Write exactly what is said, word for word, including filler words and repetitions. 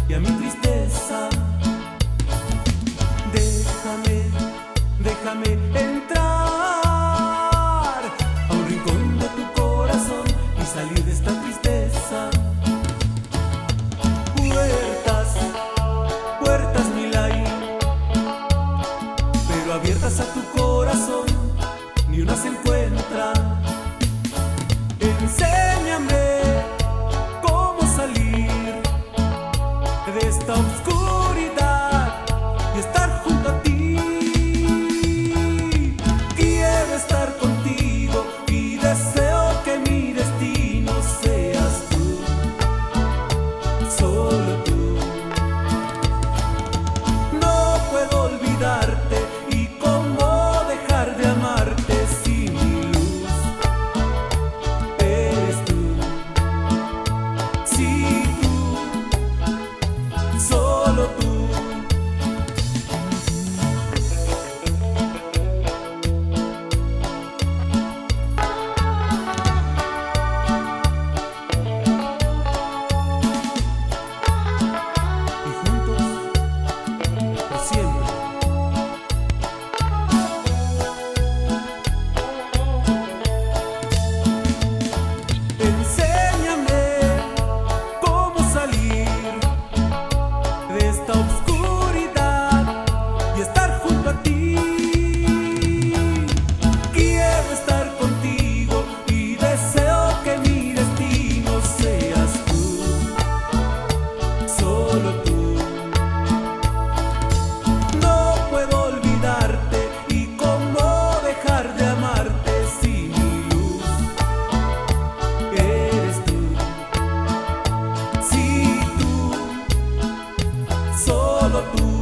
y a mi tristeza. Déjame, déjame entrar a un rincón de tu corazón y salir de esta tristeza. Puertas, puertas mil hay, pero abiertas a tu corazón ni una se encuentra. Enséñame cómo salir de esta oscuridad y estar junto a ti. Quiero estar contigo y deseo que mi destino seas tú, solo tú. No puedo olvidarte y cómo dejar de amarte si mi luz eres tú. Si tú, solo tú. Y juntos por siempre. Enséñame cómo salir de esta oscuridad y estar junto a ti. Quiero estar contigo y deseo que mi destino seas tú, solo tú. No puedo olvidarte y cómo dejar de amarte si mi luz eres tú. Si tú, solo tú.